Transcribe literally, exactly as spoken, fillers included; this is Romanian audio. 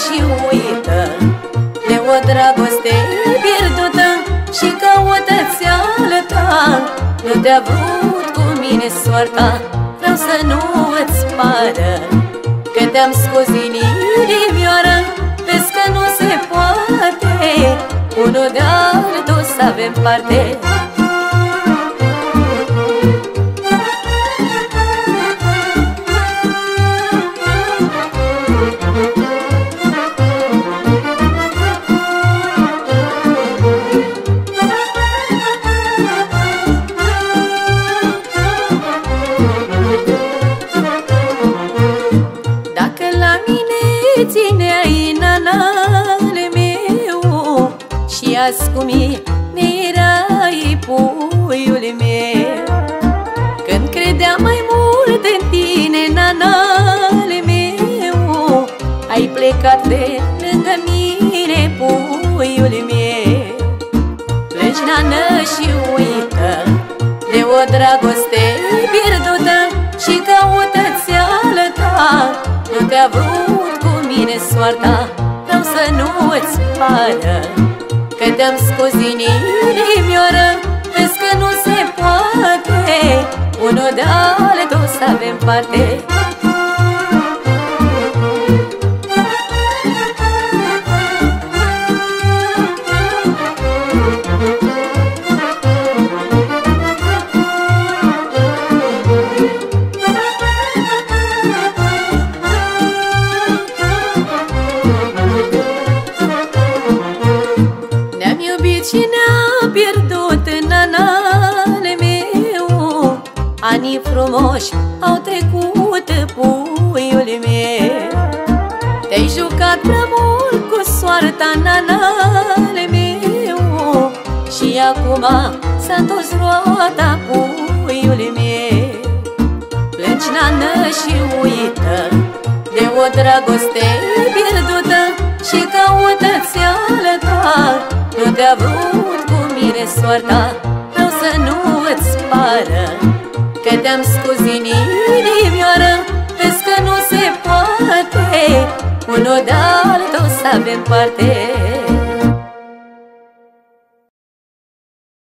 și uită de o dragoste pierdută și caută-ți alta. Nu te-a vrut cu mine soarta, vreau să nu îți pară că te-am scos inimioară. Vezi că nu se poate unul de altul să avem parte. Țineai nanale meu și azi cu mine erai puiul meu. Când credeam mai mult în tine, nanale meu, ai plecat de lângă mine, puiul meu. Plângi, nană, și uită de o dragoste pierdută și caută-ți alta. Nu te-a vrut cu mine soarta, vreau să nu îți pară că te-am scos din inimioară. Vezi că nu se poate unul de altul să avem parte. Și ne-a pierdut, nanale meu, anii frumoși au trecut, puiul meu. Te-ai jucat prea mult cu soarta, nanale meu, și acum s-a întors roata, puiul meu. Plângi, nană, și uită de o dragoste pierdută și caută-ți alta. Nu te-a vrut cu mine soarta, vreau să nu îți pară că te-am scos din inimioară. Vezi că nu se poate unul de altul să avem parte.